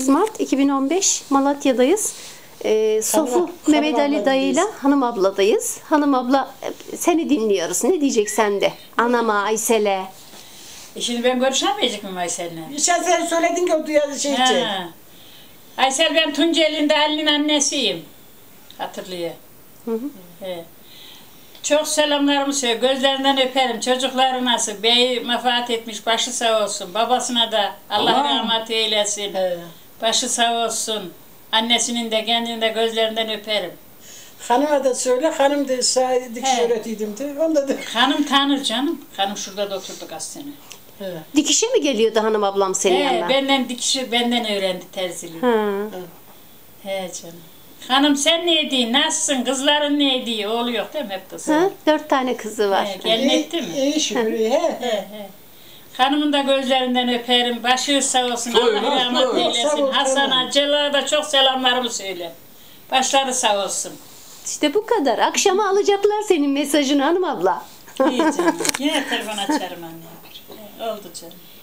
Mart 2015 Malatya'dayız. Sofu Mehmet Ali dayıyla Hanım abladayız. Hanım abla seni dinliyoruz. Ne diyecek sen de? Anama, Aysel'e. Şimdi ben görüşemeyecek miyim Aysel'le? Sen söyledin ki o duyadı şey için. Aysel ben Tunceli'nde Ali'nin annesiyim. Hatırlıyor. He. Çok selamlarımı söyle. Gözlerinden öperim. Çocukları nasıl? Bey vefat etmiş. Başı sağ olsun. Babasına da Allah rahmet eylesin. Başı sağ olsun. Annesinin de kendinin de gözlerinden öperim. Hanıma da söyle. Hanım da dikiş öğretiydim de. Onda da. Hanım tanır canım. Hanım şurada da oturdu kaç sene. Dikişe mi geliyordu hanım ablam senin yanına? Benden dikişi benden öğrendi terziliği. He canım. Hanım sen ne diyorsun? Nasılsın? Kızların ne diyor? Oğlu yok değil mi? Hep kızı. 4 tane kızı var. Gelin etti mi? İyi şükür. Hanımın da gözlerinden öperim. Başı sağ olsun. Allah rahmet eylesin. Hasan'a, Celal'a da çok selamlarımı söyle. Başları sağ olsun. İşte bu kadar. Akşama alacaklar senin mesajını hanım abla. İyi canım. Yine telefon açarım anne. Oldu canım.